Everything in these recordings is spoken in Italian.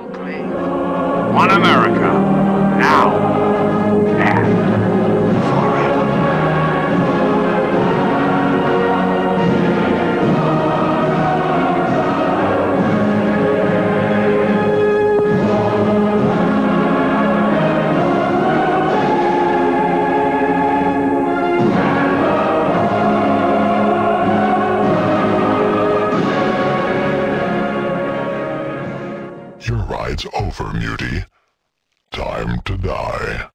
country, one America, now and forever. Your ride's over, Mutie. Time to die.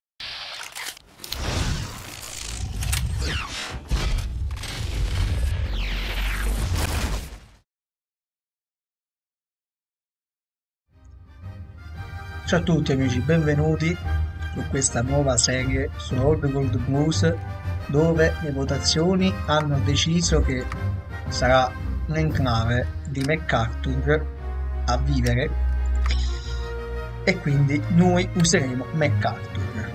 Ciao a tutti amici, benvenuti su questa nuova serie su Old Gold Blues, dove le votazioni hanno deciso che sarà l'enclave di MacArthur a vivere e quindi noi useremo MacArthur.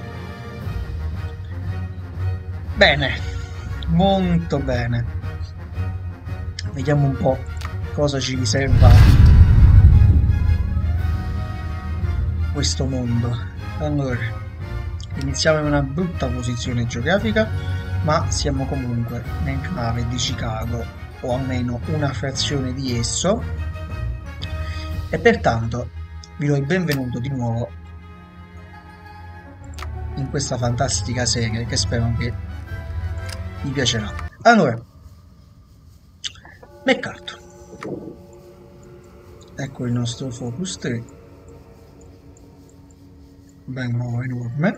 Bene, molto bene. Vediamo un po' cosa ci riserva questo mondo. Allora, iniziamo in una brutta posizione geografica, ma siamo comunque nell'enclave di Chicago, o almeno una frazione di esso, e pertanto vi do il benvenuto di nuovo in questa fantastica serie che spero che vi piacerà. Allora, MacArthur, ecco il nostro focus 3, bello enorme,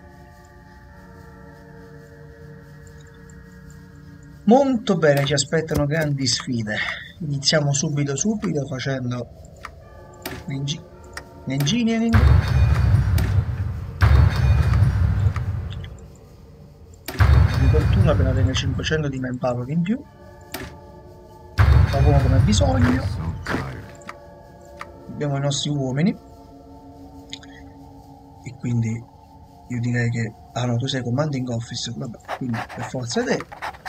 molto bene. Ci aspettano grandi sfide. Iniziamo subito facendo l'engineering. Agricoltura per avere 500 di manpower in più. Lavoro come bisogno. Abbiamo i nostri uomini. E quindi io direi che... Ah no, tu sei commanding officer, vabbè, quindi per forza te.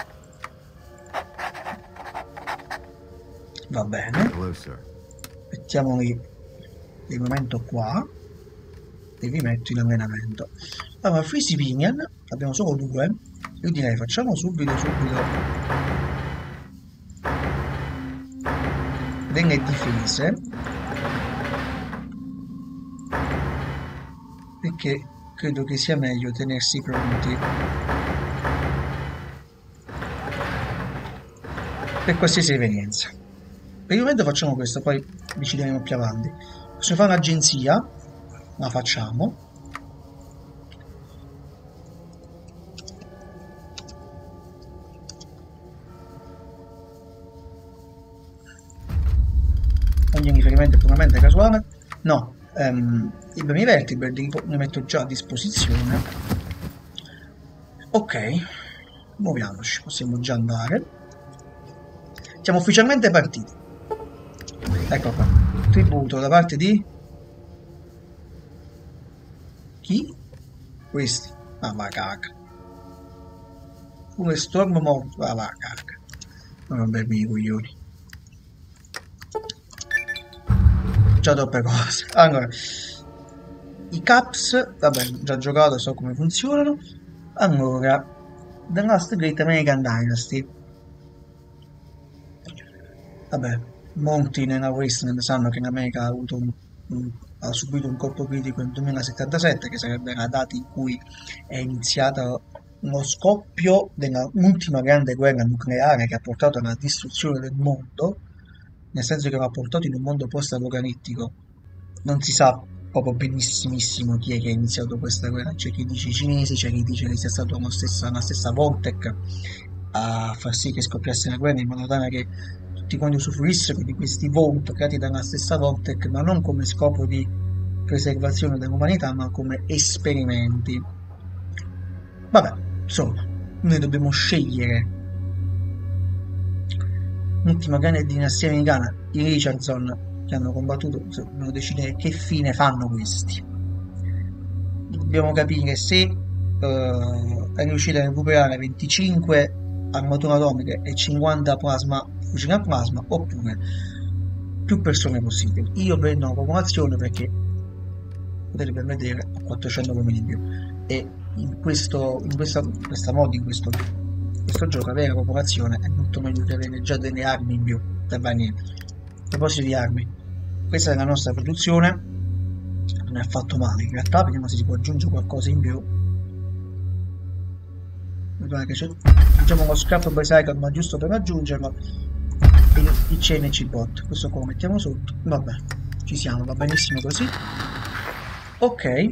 Va bene. Mettiamoli di momento qua e vi metto in allenamento. Allora, free civilian, abbiamo solo 2. Io direi facciamo subito delle difese, perché credo che sia meglio tenersi pronti per qualsiasi evenienza. Per il momento facciamo questo, poi decideremo più avanti. Possiamo fare un'agenzia, la facciamo. Ogni riferimento è puramente casuale. No, i primi vertebre li metto già a disposizione. Ok, muoviamoci, possiamo già andare. Siamo ufficialmente partiti. Ecco qua, tributo da parte di... Chi? Questi. Ah, ma caca. Come Storm morto. Ah, ma caca. Non rompermi i coglioni. Già troppe cose. Allora, i caps, vabbè, già giocato, so come funzionano. Allora, The Last Great American Dynasty. Vabbè, molti nella Wasteland sanno che l'America ha subito un colpo critico nel 2077, che sarebbe la data in cui è iniziato lo scoppio dell'ultima grande guerra nucleare che ha portato alla distruzione del mondo, nel senso che lo ha portato in un mondo post-apocalittico. Non si sa proprio benissimissimo chi è che ha iniziato questa guerra. C'è chi dice i cinesi, c'è chi dice che sia stata la stessa Voltec a far sì che scoppiasse la guerra, in modo tale che tutti quanti usufruissero di questi Vault creati dalla stessa Voltec, ma non come scopo di preservazione dell'umanità, ma come esperimenti. Vabbè, insomma, noi dobbiamo scegliere l'ultima grande dinastia americana, i Richardson, che hanno combattuto. Dobbiamo decidere che fine fanno questi. Dobbiamo capire se è riuscito a recuperare 25 armature atomiche e 50 fucili a plasma, oppure più persone possibili. Io prendo la popolazione perché potete ben vedere ho 400 uomini in più, e questa mod, in questo gioco, avere la popolazione è molto meglio che avere già delle armi in più. Per fare niente. A proposito di armi, questa è la nostra produzione, non è affatto male in realtà, vediamo se si può aggiungere qualcosa in più. Guarda che c'è, diciamo, uno scrap bicycle, ma giusto per aggiungerlo, e il CNC bot, questo qua lo mettiamo sotto. Vabbè, ci siamo, va benissimo così. Ok,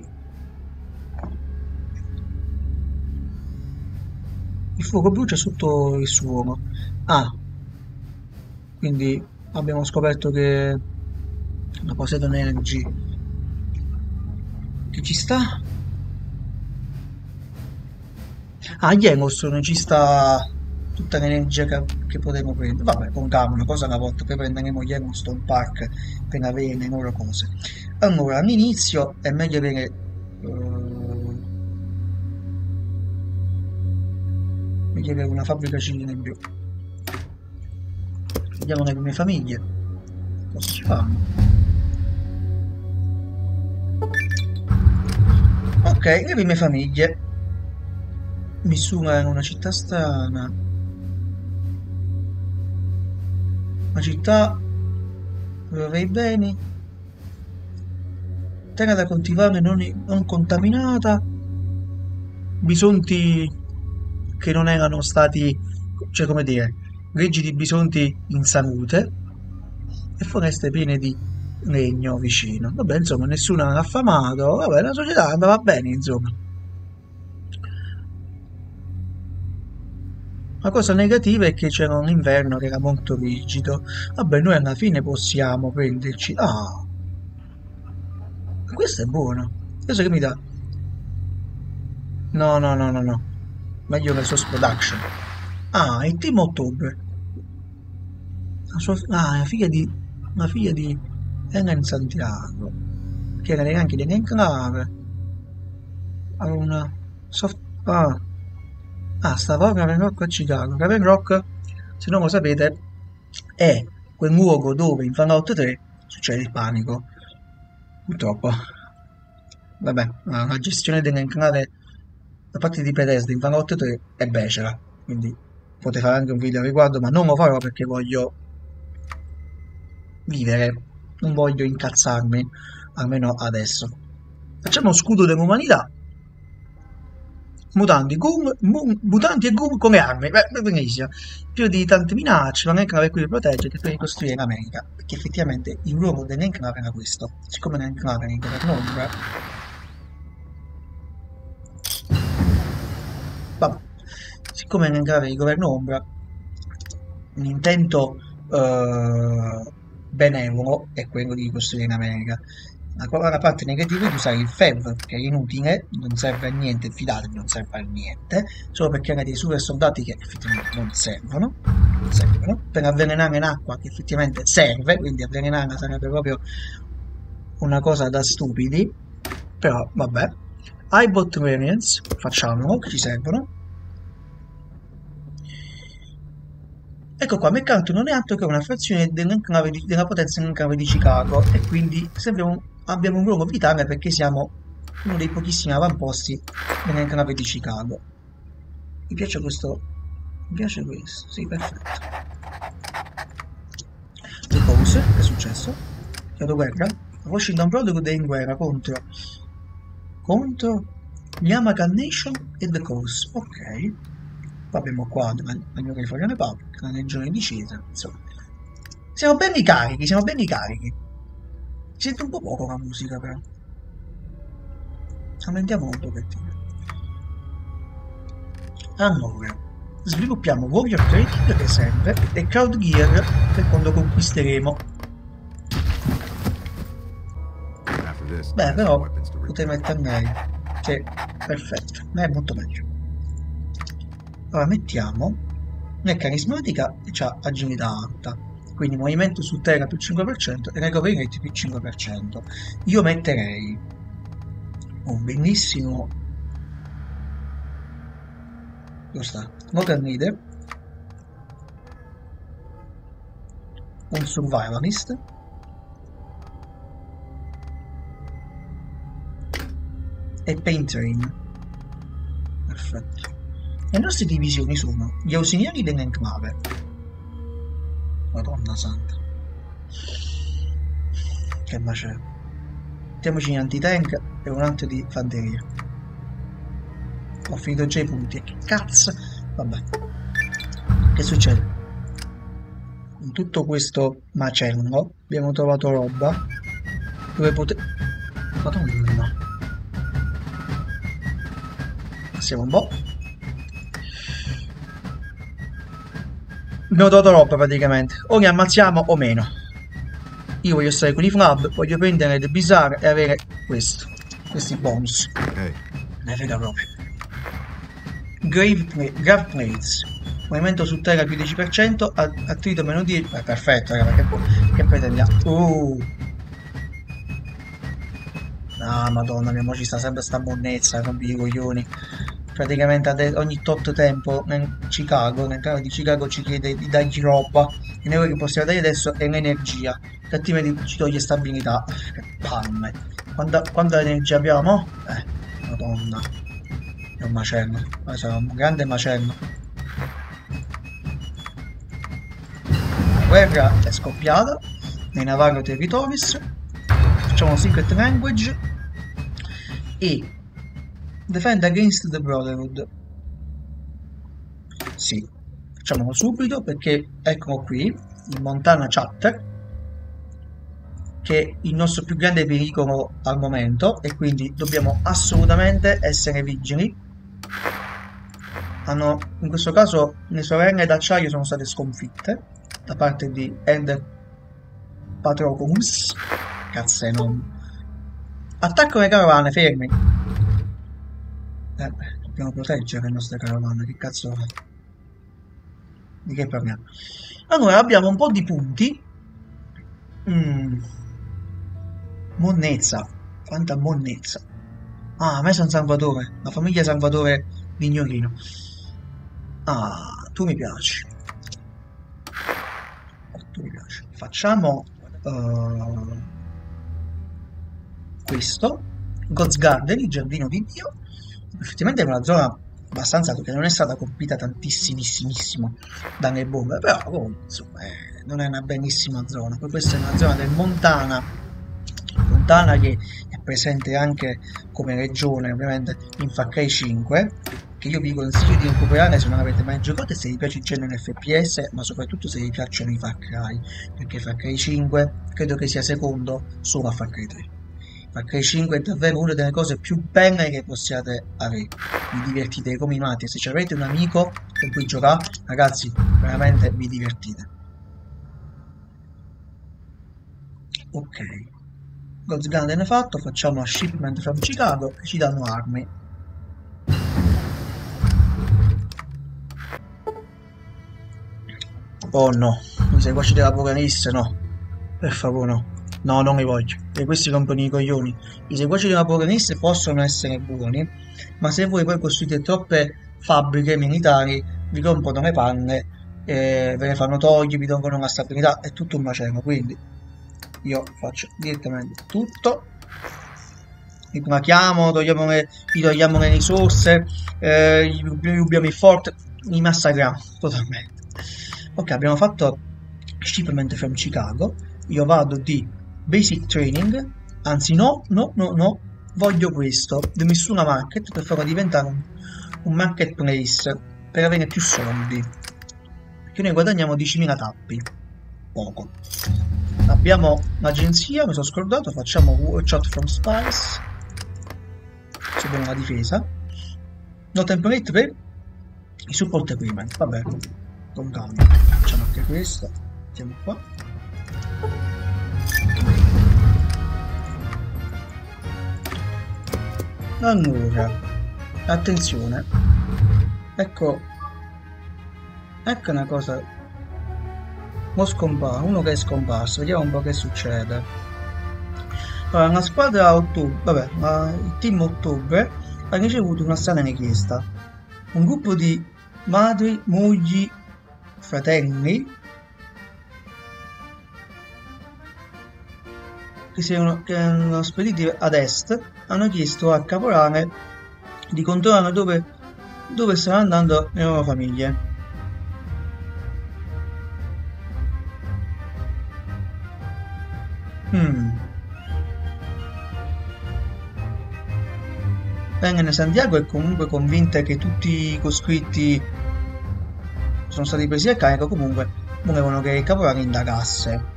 il fuoco brucia sotto il suolo. Ah, quindi abbiamo scoperto che la Poseidon Energy che ci sta. Ah, Yellowstone ci sta tutta l'energia che potremo prendere. Vabbè, con calma, una cosa alla volta, poi prenderemo Yellowstone Park per avere le loro cose. Allora, all'inizio è meglio avere una fabbrica civile in più. Vediamo le prime famiglie. Cosa ci fanno? Ok, le prime famiglie. Misura in una città strana. Una città dove aveva i beni. Terra da coltivare non contaminata. Bisonti che non erano stati, cioè come dire, greggi di bisonti in salute, e foreste piene di legno vicino. Vabbè, insomma, nessuno era affamato. Vabbè, la società andava bene, insomma. La cosa negativa è che c'era un inverno che era molto rigido. Vabbè, noi alla fine possiamo prenderci... Ah, questo è buono. Questo che mi dà? No, no, no, no, no. Meglio la source production. Ah, il team ottobre. Ah, la figlia di Helen Santiago, che era neanche dell'enclave. Ha una soft... stava a Raven Rock a Chicago. Raven Rock, se non lo sapete, è quel luogo dove in Fallout 3 succede il panico. Purtroppo. Vabbè, la gestione dell'enclave da parte di Bethesda in Fallout 3 è becera, quindi potete fare anche un video al riguardo, ma non lo farò perché voglio vivere, non voglio incazzarmi, almeno adesso. Facciamo scudo dell'umanità. Mutanti e Goom come armi. Beh, benissimo. Più di tante minacce, l'enclave qui vi protegge che per ricostruire l'America. Perché effettivamente il ruolo dell'enclave era questo. Siccome l'enclave era in governombra, vabbè, siccome l'enclave di governombra, un intento benevolo è quello di ricostruire l'America. La parte negativa è di usare il FEV, che è inutile, non serve a niente, fidatevi, non serve a niente, solo perché ha dei super soldati che effettivamente non servono, per avvelenare l'acqua che effettivamente serve, quindi avvelenarla sarebbe proprio una cosa da stupidi, però vabbè. iBot variants, facciamolo, che ci servono. Ecco qua, MacArthur non è altro che una frazione della potenza dell'enclave di Chicago, e quindi abbiamo un ruolo vitale perché siamo uno dei pochissimi avamposti dell'enclave di Chicago. Mi piace questo. Mi piace questo, sì, perfetto. Le cose, che è successo? Chiedo guerra? Washington Brotherhood è in guerra contro gli Amakan Nation e The Cause. Ok. Poi abbiamo qua la New California Republic, la regione di Cesar, insomma. Siamo belli carichi, siamo belli carichi. Si sente un po' poco la musica, però. Aumentiamo un pochettino. Allora, sviluppiamo Warrior Trading che serve e Crowd Gear per quando conquisteremo. Beh, però potrei mettere meglio. Sì, perfetto. Ma è molto meglio. Allora mettiamo è carismatica e c'ha agilità alta, quindi movimento su terra più 5% e recovery rate più 5%. Io metterei un bellissimo Modern Leader, un Survivalist, e Pain Train. Perfetto. Le nostre divisioni sono gli ausiliari dell'enclave. Madonna santa. Che macello. Mettiamoci in anti-tank e un altro di fanteria. Ho finito già i punti. Che cazzo? Vabbè. Che succede? In tutto questo macello abbiamo trovato roba dove poter... Madonna. Passiamo un po'. Abbiamo trovato roba praticamente. O ne ammazziamo o meno. Io voglio stare con i flab, voglio prendere le bizarre e avere questo. Questi bonus. Hey. Ne frega proprio. Grave Plates. Movimento su terra più 10%, attrito meno 10. Perfetto, raga, che pretendiamo? Ah, madonna mia, mo ci sta sempre sta monnezza, rompi i coglioni. Praticamente ogni tot tempo nel caso di Chicago ci chiede di dargli roba e noi che possiamo dare adesso è l'energia, che altrimenti ci toglie stabilità. Che palle. Quanta energia abbiamo? Madonna. È un macello. Sarà un grande macello. La guerra è scoppiata nei Navarro Territories. Facciamo Secret Language e Defend Against the Brotherhood. Sì, facciamolo subito perché eccolo qui, il Montana Chapter, che è il nostro più grande pericolo al momento e quindi dobbiamo assolutamente essere vigili. In questo caso le sorelle d'acciaio sono state sconfitte da parte di Elder Patroclus. Cazzo enorme. Attacco le carovane, fermi. Dobbiamo proteggere le nostre carovane, che cazzo è? Di che parliamo? Allora, abbiamo un po' di punti. Monnezza. Quanta monnezza. Ah, a me San Salvatore. La famiglia Salvatore Vignolino. Ah, tu mi piaci. Tu mi piaci. Facciamo questo. God's Garden, il giardino di Dio. Effettivamente è una zona abbastanza che non è stata colpita tantissimissimo dalle bombe, però insomma non è una bellissima zona. Poi questa è una zona del Montana che è presente anche come regione ovviamente in Far Cry 5, che io vi consiglio di recuperare se non avete mai giocato e se vi piace il genere FPS, ma soprattutto se vi piacciono i Far Cry, perché Far Cry 5 credo che sia secondo solo a Far Cry 3. Far Cry 5 è davvero una delle cose più belle che possiate avere. Vi divertite come i matti. Se avete un amico con cui giocare, ragazzi, veramente vi divertite. Ok. God's Garden è fatto. Facciamo a Shipment from Chicago e ci danno armi. Oh no. I seguaci dell'Apocalisse, no. Per favore, no. No, non li voglio. E questi rompono i coglioni. I seguaci dell'Apocalisse possono essere buoni, ma se voi poi costruite troppe fabbriche militari, vi rompono le palle, ve ne fanno togli, vi tolgono la stabilità, è tutto un macello. Quindi io faccio direttamente tutto. Li plachiamo, gli togliamo le risorse, gli rubiamo il forte, li massacriamo totalmente. Ok, abbiamo fatto Shipment from Chicago. Io vado di Basic Training, anzi no, voglio questo, The Missuna Market, per farlo diventare un marketplace, per avere più soldi, perché noi guadagniamo 10.000 tappi, poco. Abbiamo l'agenzia, mi sono scordato, facciamo Watch Out from Spies, se abbiamo la difesa, no template per i support agreement, vabbè, con calma, facciamo anche questo, mettiamo qua. Allora, attenzione, ecco una cosa, uno che è scomparso, vediamo un po' che succede. Allora, una squadra a ottobre, vabbè, il team ottobre ha ricevuto una strana richiesta. Un gruppo di madri, mogli, fratelli che erano spediti ad est hanno chiesto a Caporale di controllare dove stavano andando le loro famiglie. Hmm. Vengan Santiago è comunque convinta che tutti i coscritti sono stati presi a carico, comunque volevano che il caporale indagasse.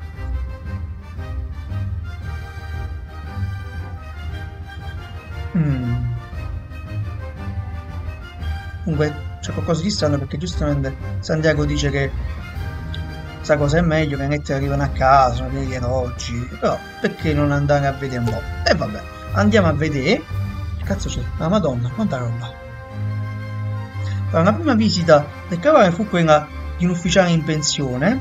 Mm. Comunque c'è qualcosa di strano perché giustamente Santiago dice che sa cosa è meglio, che le lettere arrivano a casa, non gli elogi, però perché non andare a vedere un po'? E vabbè, andiamo a vedere. Che cazzo c'è? La Madonna, quanta roba! Allora, la prima visita del caporale fu quella di un ufficiale in pensione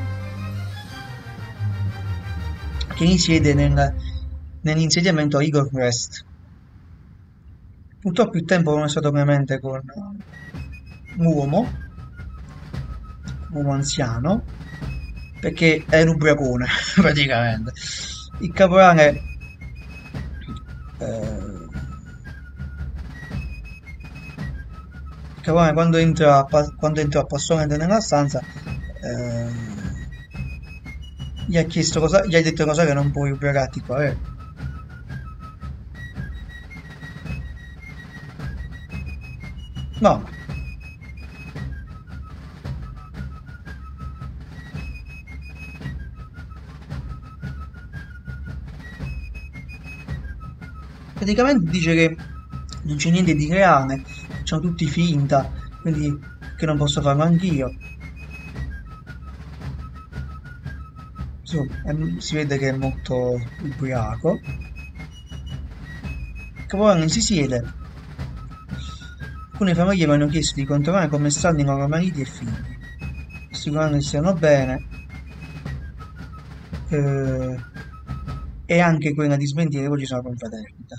che risiede nell'insediamento a Eagle Crest. Purtroppo il tempo non è stato clemente con un uomo anziano, perché è un ubriacone praticamente. Il caporale eh, quando entra passivamente nella stanza eh, gli ha chiesto cosa, gli ha detto cosa che non puoi ubriacarti qua, no. Praticamente dice che non c'è niente di reale, facciamo tutti finta, quindi che non posso farlo anch'io. Si vede che è molto ubriaco. Caporale si siede. Alcune famiglie mi hanno chiesto di controllare come stanno i loro mariti e figli, assicurando che stiano bene, e anche quella di smentire che poi ci sono confraternita.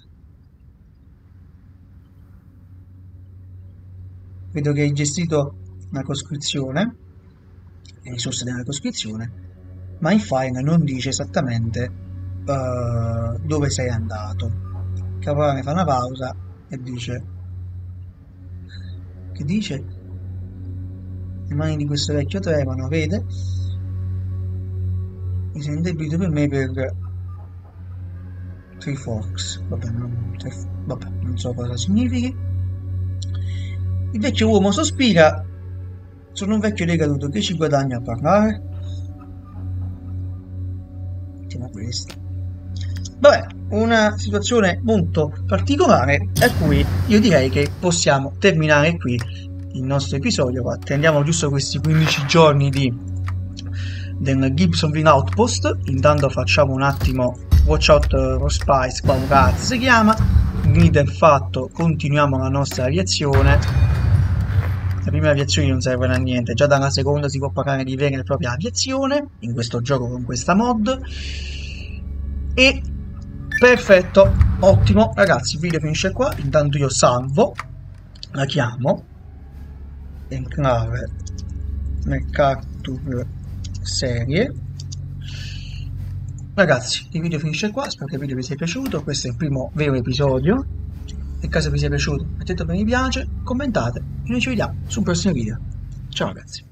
Vedo che hai gestito una coscrizione, le risorse della coscrizione, ma il file non dice esattamente dove sei andato. Caporale fa una pausa e dice: che dice? Le mani di questo vecchio tremano, vede? Mi sento indebito per me per Three Forks. Vabbè, non so cosa significhi. Il vecchio uomo sospira. Sono un vecchio decaduto, che ci guadagna a parlare? Mettiamo questo. Vabbè, una situazione molto particolare, a cui io direi che possiamo terminare qui il nostro episodio. Attendiamo giusto questi 15 giorni del Gibsonville Outpost. Intanto facciamo un attimo Watch Out for Spies, qua un cazzo si chiama. Grid è fatto, continuiamo la nostra aviazione. Le prime aviazioni non servono a niente, già dalla seconda si può parlare di vera e propria aviazione in questo gioco con questa mod. E perfetto, ottimo ragazzi, il video finisce qua. Intanto io salvo, la chiamo Enclave MacArthur serie. Ragazzi, il video finisce qua, spero che il video vi sia piaciuto. Questo è il primo vero episodio. Nel caso vi sia piaciuto, mettete un mi piace, commentate e noi ci vediamo sul prossimo video. Ciao ragazzi.